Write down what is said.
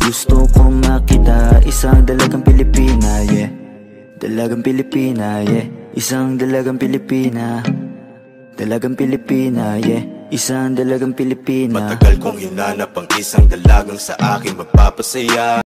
Gusto kong makita isang dalagang Pilipina, yeah. Dalagang Pilipina, yeah. Isang dalagang Pilipina. Dalagang Pilipina, yeah. Isang dalagang Pilipina. Matagal kong hinanap ang isang dalagang sa akin magpapasaya.